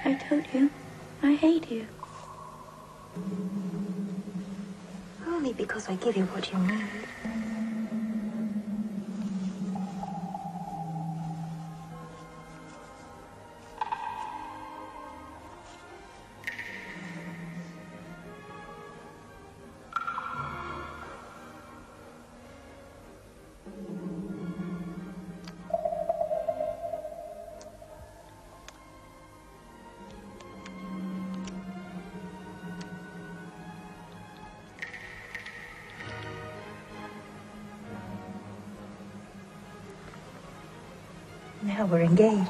I told you, I hate you. Only because I give you what you need. Now we're engaged.